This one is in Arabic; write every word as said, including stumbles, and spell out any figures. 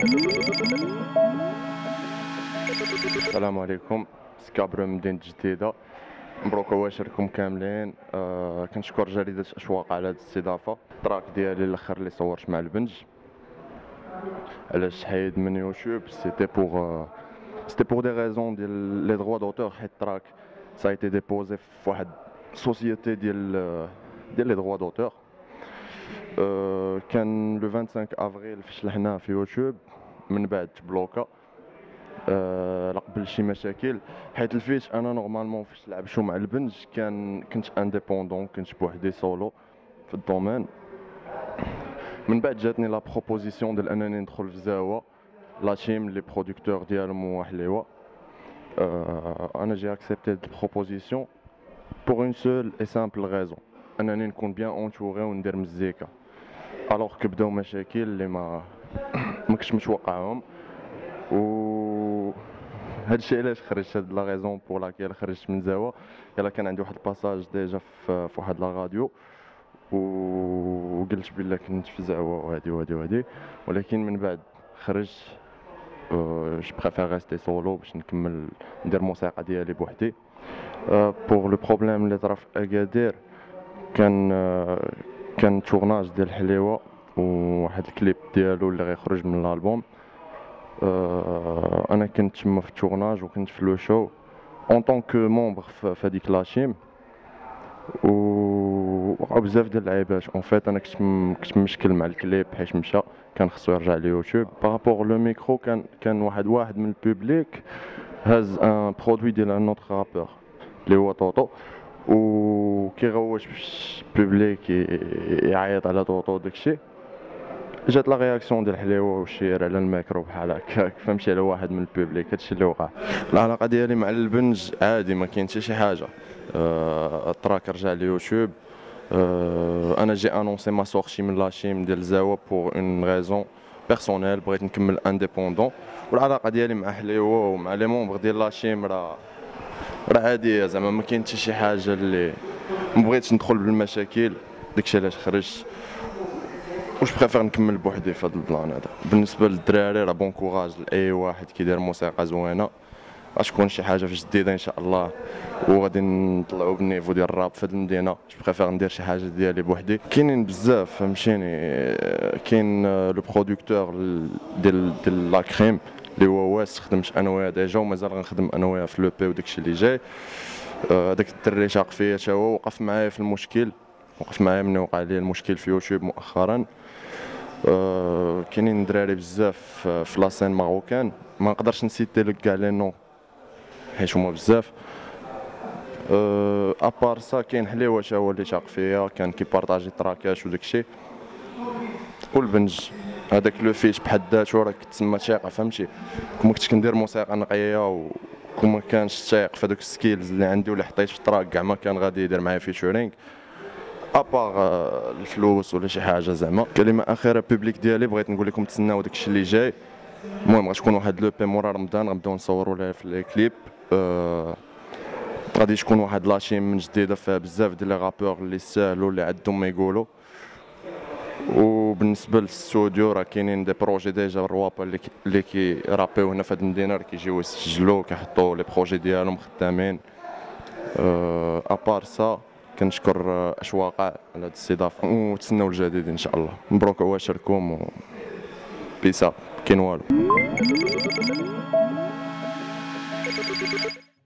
السلام عليكم. سكابر من مدينة جديدة. مبروك واشركم كاملين. آه كنشكر جريدة أشواق على هذه الاستضافة. التراك ديالي الاخر اللي صورت مع البنج علاش حيد من يوتيوب سيتي بوغ سيتي بوغ دي غيزون ديال لي دروا دوتور، حيت التراك سا ايتي ديبوزي فواحد سوسيتي ديال ديال لي دروا دوتور. آه كان لو خمسة وعشرين افريل فاش شلحناه في يوتيوب، من بعد تبلوكا أه قبل شي مشاكل، حيت الفيت انا نورمالمون فاش لعبتو مع البنج كان كنت انديبوندون، كنت بوحدي سولو في الدومين. من بعد جاتني لا بروبوزيسيون ديال انني ندخل في زاوا لا تيم لي برودكتور ديالهم هو حليوه. أه انا جي اكسبتي هاد البروبوزيسيون بوغ اون سول اي سامبل غيزون، انني نكون بيان اونتوري وندير مزيكا. الوغ كبداو مشاكل اللي ما ما كنتش متوقعهم، و هادشي علاش خرجت، هاد لا غيزون بور لاكيل خرجت من زاوا. يلا كان عندي واحد الباساج ديجا في واحد لا راديو، وقلت بلا كنت في زاوا وهادي وهادي وهادي، ولكن من بعد خرجت. جو بريفير ريستي سولو باش نكمل ندير موسيقى ديالي بوحدي. بور لو بروبليم اللي طرا في اكادير، كان كان تورناج ديال حليوه وواحد الكليب ديالو اللي غيخرج من الالبوم. انا كنت تما في التورناج وكنت في لو شو اون طونك مومبر في هذيك لاشيم، و وقعوا بزاف ديال اللعيبات. اون فيت انا كنت كنت مشكل مع الكليب حيت مشى، كان خصو يرجع ليوتيوب. بارابور لو ميكرو، كان كان واحد واحد من البوبليك هاز ان برودوي ديال ان اوتر رابور اللي هو طوطو، و كيغوت باش البوبليك يعيط على طوطو داكشي. جات لا رياكسيون ديال حليوه وشير على الميكرو بحال هكاك، فهمتي، على واحد من البوبليك. هادشي اللي وقع. العلاقه ديالي مع البنج عادي، ما كاين حتى شي حاجه. أه التراك رجع ليوتيوب. أه انا جي انونسي ما سورشي من لاشيم ديال زاوا بور اون غيزون بيرسونيل، بغيت نكمل انديبوندون. والعلاقه ديالي مع حليوه ومع لي مونبر ديال لاشيم راه راه عاديه، زعما ما كاين حتى شي حاجه اللي ما بغيتش ندخل بالمشاكل. داكشي علاش خرجت، واش بريفير نكمل بوحدي في هذا البلان هذا. بالنسبه للدراري راه بون كوراج لاي واحد كيدير موسيقى زوينه، غتكون شي حاجه في جديده ان شاء الله، وغادي نطلعوا بالنيفو ديال الراب في هذه المدينه. واش بريفير ندير شي حاجه ديالي بوحدي. كاينين بزاف، فهمتيني. كاين لو برودكتور ديال ديال لا كريم اللي هو واس، خدمت انا وياه ديجا ومازال غنخدم انا وياه في لو بي وداكشي اللي جاي. هذاك الدري شاق فيا تا هو، وقف معايا في المشكل، وقف معايا ملي وقع لي المشكل في يوتيوب مؤخرا. أه كاينين دراري بزاف في لاسين ماروكان، ما نقدرش نسيتي لك كاع لي نو حيت هما بزاف. أه ابار سا كاين حليوه تا هو اللي شاق فيا، كان كيبارطاجي تراكاش وداكشي. والبنج هذاك لو فيش بحد ذاته راه كتسمى ثقه، فهمتي. كون ما كنتش كندير موسيقى نقيه، وكون ما كانش ثايق في هذوك السكيلز اللي عندي ولا حطيت في التراك، كاع ما كان غادي يدير معايا فيتشرينغ ابار الفلوس ولا شي حاجه. زعما كلمه اخيره، بوبليك ديالي بغيت نقول لكم تسناو داكشي اللي جاي. المهم غتكون واحد لو بي مورا رمضان، غنبداو نصوروا لها في لي كليب. أه غادي تكون واحد لاشيم من جديده فيها بزاف ديال لي رابور اللي ساهلوا اللي عندهم ما يقولوا. وبالنسبه للاستوديو راه كاينين دي بروجي ديجا، الروابا اللي كي اللي كيرابيو هنا في هذه المدينه راه كيجيو يسجلوا، كيحطوا لي بروجي ديالهم خدامين. أه ابار سا كنشكر اشواق على هذه الاستضافه، وتسناو الجديد ان شاء الله. مبروك عواشركم، و بيسا كاين والو.